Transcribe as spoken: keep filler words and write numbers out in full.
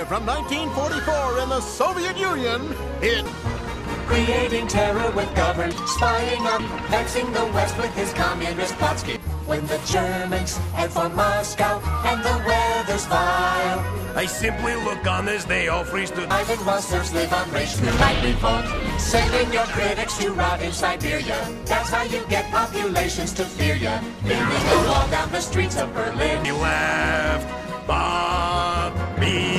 from nineteen forty-four in the Soviet Union, it... Creating terror with government, spying up, vexing the West with his communist plots. When the Germans head for Moscow and the weather's vile, I simply look on as they all freeze to... Ivan monsters live on racial lightning bolt, sending your critics to rot in Siberia. That's how you get populations to fear ya. Building a wall down the streets of Berlin. He laughed, Bob, me.